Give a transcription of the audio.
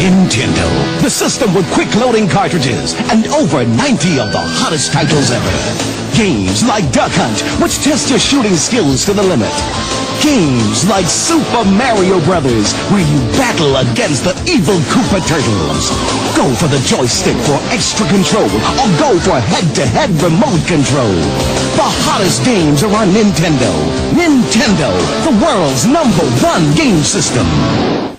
Nintendo, the system with quick loading cartridges and over 90 of the hottest titles ever. Games like Duck Hunt, which test your shooting skills to the limit. Games like Super Mario Brothers, where you battle against the evil Koopa Turtles. Go for the joystick for extra control, or go for head-to-head remote control. The hottest games are on Nintendo. Nintendo, the world's #1 game system.